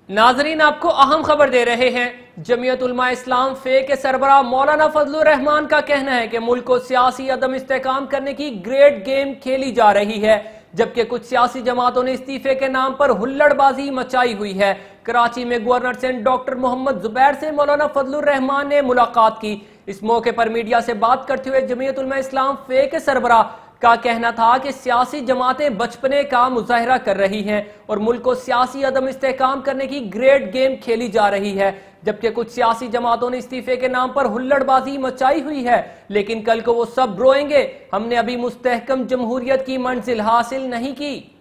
नाजरीन, आपको अहम खबर दे रहे हैं। जमीयत उलमा इस्लाम फे के सरबराह मौलाना फजलुर रहमान का कहना है कि मुल्क को सियासी अदम इस्तेकाम करने की ग्रेट गेम खेली जा रही है, जबकि कुछ सियासी जमातों ने इस्तीफे के नाम पर हुल्लड़बाजी मचाई हुई है। कराची में गवर्नर सेंट डॉक्टर मोहम्मद जुबैर से मौलाना फजलुर रहमान ने मुलाकात की। इस मौके पर मीडिया से बात करते हुए जमीयत उलमा इस्लाम फे के सरबराह का कहना था कि सियासी जमातें बचपने का मुजाहरा कर रही हैं और मुल्क को सियासी अदम इस्तेकाम करने की ग्रेट गेम खेली जा रही है, जबकि कुछ सियासी जमातों ने इस्तीफे के नाम पर हुल्लड़बाजी मचाई हुई है, लेकिन कल को वो सब रोएंगे, हमने अभी मुस्तहकम जमहूरियत की मंजिल हासिल नहीं की।